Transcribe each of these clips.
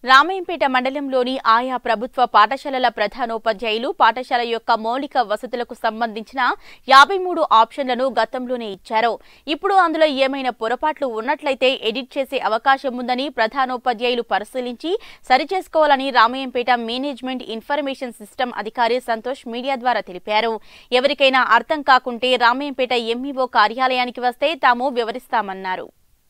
రామయ్యంపేట మండలంలోని ఆయా ప్రభుత్వ పాఠశాలల ప్రధానోపాధ్యాయులు పాఠశాల యొక్క మౌలిక వసతులకు సంబంధించిన 53 ఆప్షన్లను గతంలోనే ఇచ్చారు. ఇప్పుడు అందులో ఏమైనా పొరపాట్లు ఉన్నట్లయితే ఎడిట్ చేసే అవకాశం ఉందని ప్రధానోపాధ్యాయులు పరిశీలించి సరిచేసుకోవాలని రామయ్యంపేట మేనేజ్మెంట్ ఇన్ఫర్మేషన్ సిస్టమ్ అధికారి సంతోష్ మీడియా ద్వారా తెలిపారు. ఎవరికైనా అర్థం కాకుంటే రామయ్యంపేట ఎంఈఓ కార్యాలయానికి వస్తే తాము వివరిస్తామన్నారు.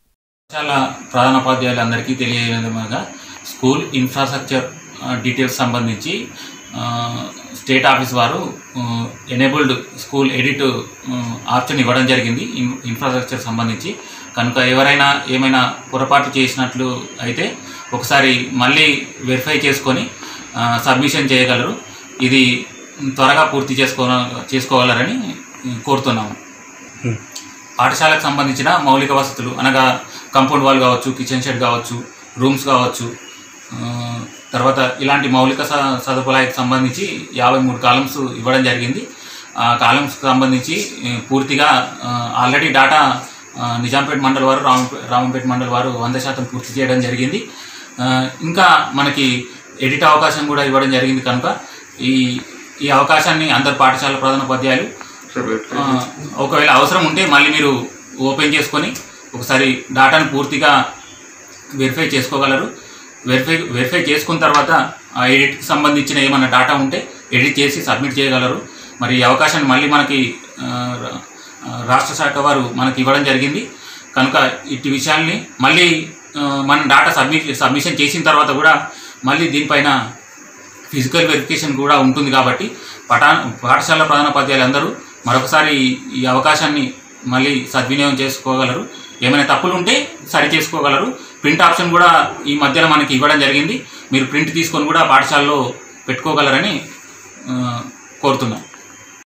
ప్రధానోపాధ్యాయులందరికీ తెలియజేయగా స్కూల్ ఇన్ఫ్రాస్ట్రక్చర్ డీటెయిల్స్ సంబంధించి స్టేట్ ఆఫీస్ వారు ఎనేబుల్డ్ స్కూల్ ఎడిట్ ఆప్షన్ ఇవ్వడం జరిగింది ఇన్ఫ్రాస్ట్రక్చర్ సంబంధించి. కనుక ఎవరైనా ఏమైనా పొరపాటు చేసినట్లు అయితే ఒకసారి మళ్ళీ వెరిఫై చేసుకొని సబ్మిషన్ చేయగలరు. ఇది త్వరగా పూర్తి చేసుకోగలరని కోరుతున్నాము. పాఠశాలకు సంబంధించిన మౌలిక వసతులు అనగా కాంపౌండ్ వాల్ కావచ్చు, కిచెన్ షెడ్ కావచ్చు, రూమ్స్ కావచ్చు, తర్వాత ఇలాంటి మౌలిక సదుపాయాలకు సంబంధించి 53 కాలమ్స్ ఇవ్వడం జరిగింది. ఆ కాలమ్స్కి సంబంధించి పూర్తిగా ఆల్రెడీ డాటా నిజాంపేట మండల్ వారు రామంపేట మండల్ వారు 100% పూర్తి చేయడం జరిగింది. ఇంకా మనకి ఎడిట్ అవకాశం కూడా ఇవ్వడం జరిగింది. కనుక ఈ అవకాశాన్ని అందరు పాఠశాల ప్రధానోపాధ్యాయులు ఒకవేళ అవసరం ఉంటే మళ్ళీ మీరు ఓపెన్ చేసుకొని ఒకసారి డాటాను పూర్తిగా వెరిఫై చేసుకోగలరు. వెరిఫై చేసుకున్న తర్వాత ఆ ఎడిట్కి సంబంధించిన ఏమైనా డాటా ఉంటే ఎడిట్ చేసి సబ్మిట్ చేయగలరు. మరి ఈ అవకాశాన్ని మళ్ళీ మనకి రాష్ట్ర శాఖ వారు మనకి ఇవ్వడం జరిగింది. కనుక ఇట్టి విషయాల్ని మళ్ళీ మనం డాటా సబ్మిషన్ చేసిన తర్వాత కూడా మళ్ళీ దీనిపైన ఫిజికల్ వెరిఫికేషన్ కూడా ఉంటుంది. కాబట్టి పాఠశాల ప్రధానోపాధ్యాయులు అందరూ మరొకసారి ఈ అవకాశాన్ని మళ్ళీ సద్వినియోగం చేసుకోగలరు. ఏమైనా తప్పులు ఉంటే సరి చేసుకోగలరు. ప్రింట్ ఆప్షన్ కూడా ఈ మధ్యలో మనకి ఇవ్వడం జరిగింది. మీరు ప్రింట్ తీసుకొని కూడా పాఠశాలలో పెట్టుకోగలరని కోరుతున్నాం.